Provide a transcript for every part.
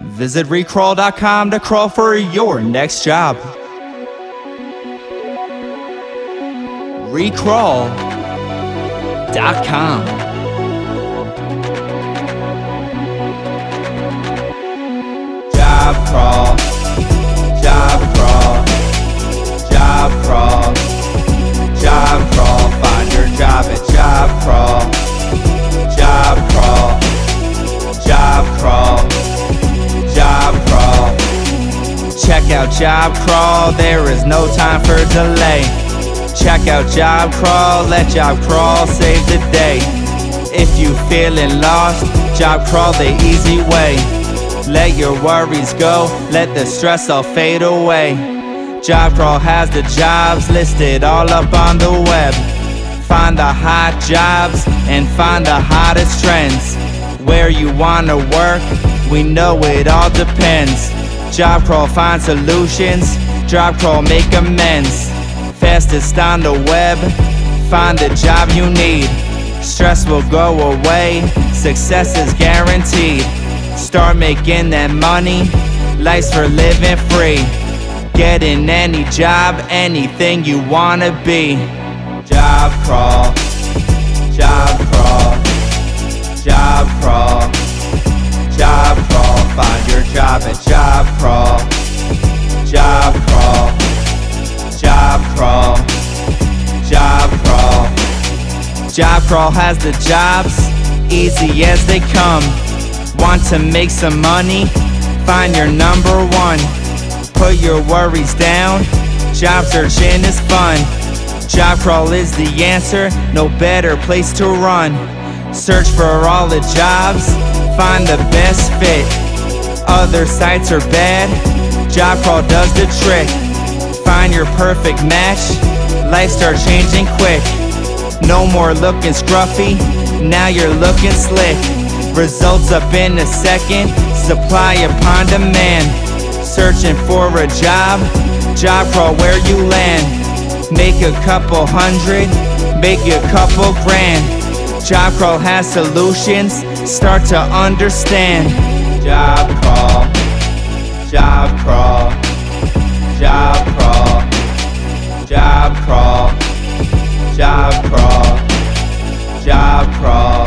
Visit Recrawl.com to crawl for your next job. Recrawl.com. Job crawl, job crawl, job crawl, job crawl. Find your job at Job Crawl, Job Crawl, Job Crawl, Job Crawl. Check out Job Crawl, there is no time for delay. Check out Job Crawl, let Job Crawl save the day. If you feeling lost, Job Crawl the easy way. Let your worries go, let the stress all fade away. Job Crawl has the jobs listed all up on the web. Find the hot jobs and find the hottest trends. Where you wanna work, we know it all depends. Job Crawl find solutions, Job Crawl make amends. Fastest on the web, find the job you need. Stress will go away, success is guaranteed. Start making that money, life's for living free. Get in any job, anything you wanna be. Job Crawl, Job Crawl, Job Crawl, Job Crawl. Find your job at Job Crawl, Job Crawl, Job Crawl, Job Crawl. Job Crawl has the jobs, easy as they come. Want to make some money? Find your number one. Put your worries down, job searching is fun. Job Crawl is the answer, no better place to run. Search for all the jobs, find the best fit. Other sites are bad, Job Crawl does the trick. Find your perfect match, life start changing quick. No more looking scruffy, now you're looking slick. Results up in a second, supply upon demand. Searching for a job, Job Crawl where you land. Make a couple hundred, make a couple grand. Job Crawl has solutions, start to understand. Job Crawl, Job Crawl, Job Crawl, Job Crawl, Job Crawl, Job Crawl,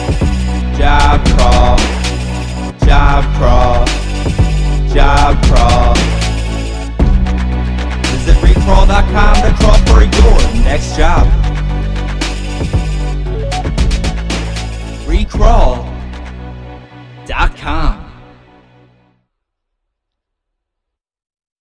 Job Crawl, Job Crawl, Job Crawl. Visit Recrawl.com to crawl for your next job. Recrawl.com.